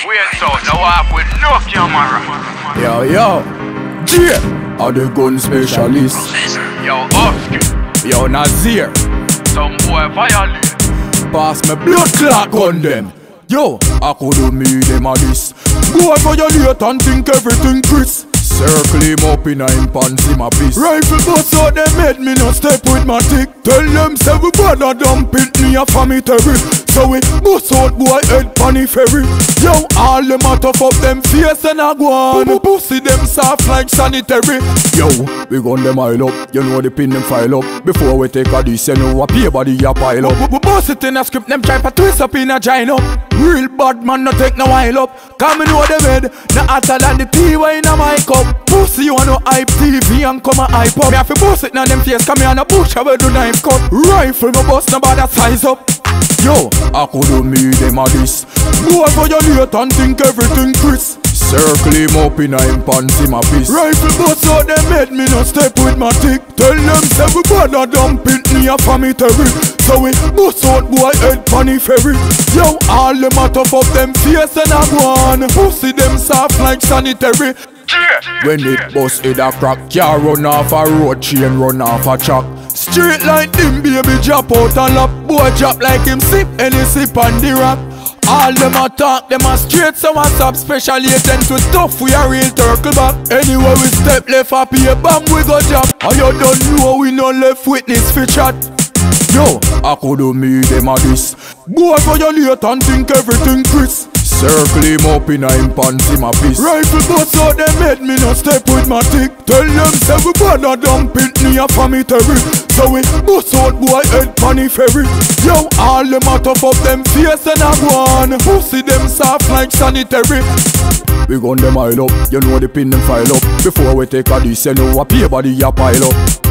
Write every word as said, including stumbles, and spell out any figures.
Wait so, the walk with no camera. Yo, yo, J, are the gun specialist. Yo, Husky, Yo, Nazir, some boy violate. pass me blood clot gun them. Yo, I could me them a this. Go violate and think everything Chris. Circle him up in a him pants him a piece. Rifle bust out them head, me no step with my tick. Tell them say we bother dump it, me a family. So we bust out boy head panny ferry. Yo, all them a tough up them face and a go on. Pussy them soft like sanitary. Yo, we gun them oil up, you know the pin them file up. Before we take a this, you know a pay body a pile up. We bust it in a script, them try to twist up in a giant up. Real bad man no take no while up. Come and know the bed, no hotter than the tea way in a my cup. Pussy you want no hype T V and come a hype up. Me have to bust it now them face, come here on a bush I will do knife cut. Rifle me bust no bother size up. Yo, I could do me them a this. Go violate and think everything Chris. Circle him up in a him pants him a piece. Rifle bust out them head, me no step with my tick. Tell them say we bother dump it, me a family. So we bust out boy head panny ferry. Yo, all them a tough up them face and a go on. Pussy them soft like sanitary. When it bust it a crack, car run off a road, chain run off a track. Straight like him baby drop out and lap. Boy drop like him sip any sip on the rock. All them a talk, them a straight, so what's up? Special agent with tough, we a real turtle back. Anyway we step left up here, bam we go drop. And you don't know we no left witness for chat. Yo, I could do me them a this. Go violate and think everything Chris. Circle him up in a him pants him a piece. Rifle bust out them head, me no step with my tick. Tell them say we bother dump it, me a family. So we bust out boy head panny ferry. Yo, all them a tough up them face and a go on. Pussy them soft like sanitary. We gun them oil up, you know the pin them file up. Before we take a this, you know a pay body a pile up.